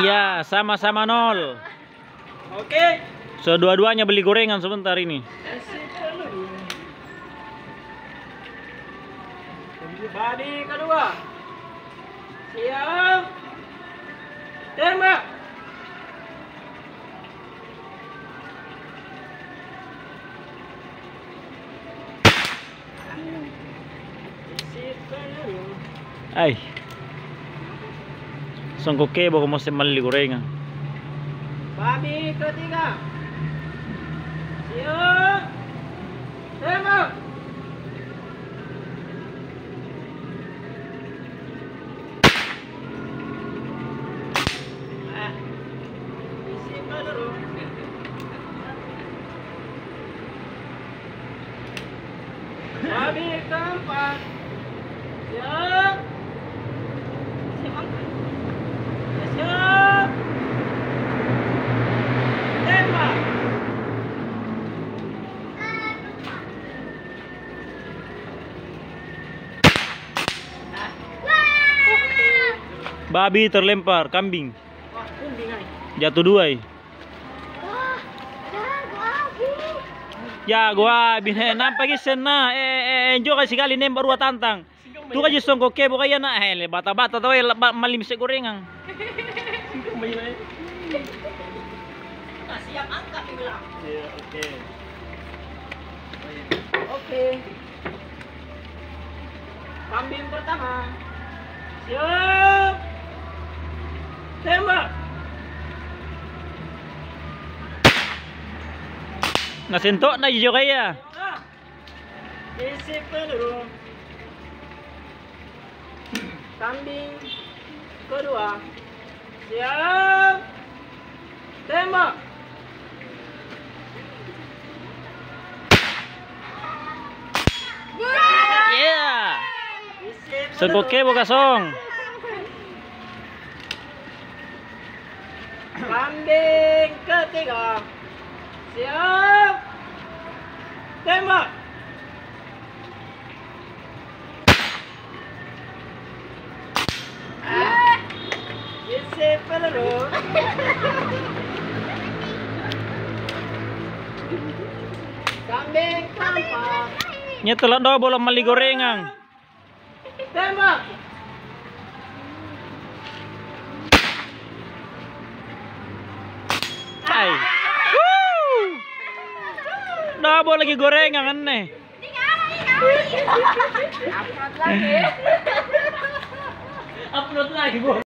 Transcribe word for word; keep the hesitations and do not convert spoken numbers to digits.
Iya, sama-sama nol. Oke. So dua-duanya beli gorengan sebentar ini. Badi kedua. Siap. Tembak. Ay. Songkok kebo kung masih mali gorengan. Babi ketiga. Siap. Tembak. Ah. Isi peluru. Babi keempat. Siap. Siap. Tembak. Babi terlempar, kambing. Wah, kambing ay. Jatuh dua. Eh. Ya, gua bine nampak isen na. Eh, eh, enjo kasi kali nembak dua tantang. Tu kaji songkok kebo kaya na. Eh, bata-bata tau eh malim se gorengan. Siap angkat bilang. Iya, oke. Oke. Kambing pertama. Siap. Tembak. Nasentok na hijau kaya. Isi peluru. Kambing kedua. Siap. Tembak. Iya. Isi Songkok kebo kasong. Kambing ketiga. Siap. Tembak. Ah. Isi peluru. Kambing keempat. Nyetelok do bolong mali gorengan. Tembak. Ay. Woo! Double lagi gorengan aneh. Upload lagi. Upload lagi, Bos.